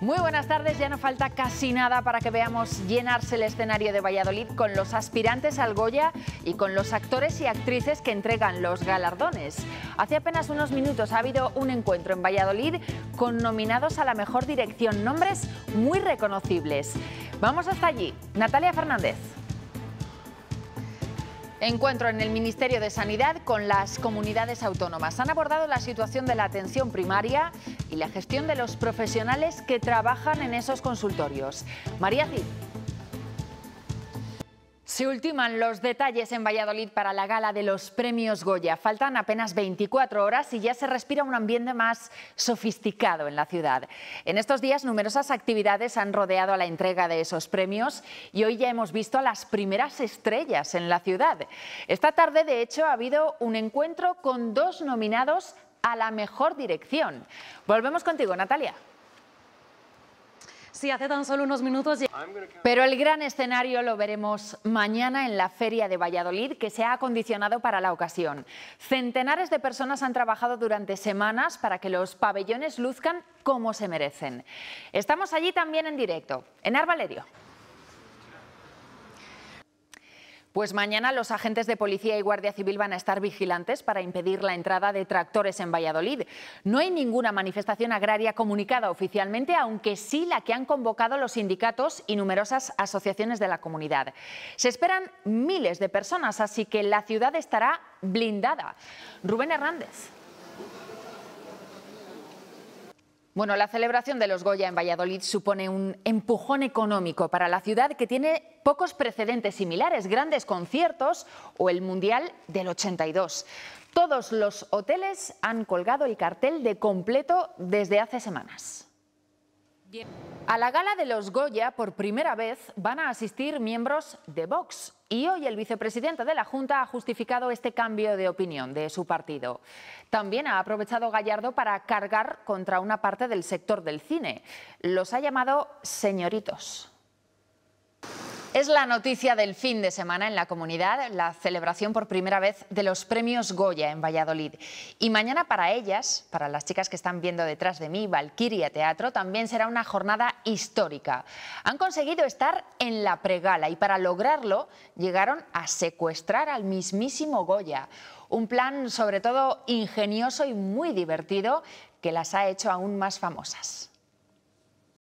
Muy buenas tardes, ya no falta casi nada para que veamos llenarse el escenario de Valladolid con los aspirantes al Goya y con los actores y actrices que entregan los galardones. Hace apenas unos minutos ha habido un encuentro en Valladolid con nominados a la mejor dirección, nombres muy reconocibles. Vamos hasta allí, Natalia Fernández. Encuentro en el Ministerio de Sanidad con las comunidades autónomas. Han abordado la situación de la atención primaria y la gestión de los profesionales que trabajan en esos consultorios. María Cid. Se ultiman los detalles en Valladolid para la gala de los premios Goya. Faltan apenas 24 horas y ya se respira un ambiente más sofisticado en la ciudad. En estos días numerosas actividades han rodeado a la entrega de esos premios y hoy ya hemos visto a las primeras estrellas en la ciudad. Esta tarde, de hecho, ha habido un encuentro con dos nominados a la mejor dirección. Volvemos contigo, Natalia. Sí, hace tan solo unos minutos. Pero el gran escenario lo veremos mañana en la Feria de Valladolid, que se ha acondicionado para la ocasión. Centenares de personas han trabajado durante semanas para que los pabellones luzcan como se merecen. Estamos allí también en directo, en Arbalerio. Pues mañana los agentes de Policía y Guardia Civil van a estar vigilantes para impedir la entrada de tractores en Valladolid. No hay ninguna manifestación agraria comunicada oficialmente, aunque sí la que han convocado los sindicatos y numerosas asociaciones de la comunidad. Se esperan miles de personas, así que la ciudad estará blindada. Rubén Hernández. Bueno, la celebración de los Goya en Valladolid supone un empujón económico para la ciudad que tiene pocos precedentes similares, grandes conciertos o el Mundial del 82. Todos los hoteles han colgado el cartel de completo desde hace semanas. A la gala de los Goya, por primera vez, van a asistir miembros de Vox. Y hoy el vicepresidente de la Junta ha justificado este cambio de opinión de su partido. También ha aprovechado Gallardo para cargar contra una parte del sector del cine. Los ha llamado señoritos. Es la noticia del fin de semana en la comunidad, la celebración por primera vez de los premios Goya en Valladolid. Y mañana para ellas, para las chicas que están viendo detrás de mí, Valkyria Teatro, también será una jornada histórica. Han conseguido estar en la pregala y para lograrlo llegaron a secuestrar al mismísimo Goya. Un plan sobre todo ingenioso y muy divertido que las ha hecho aún más famosas.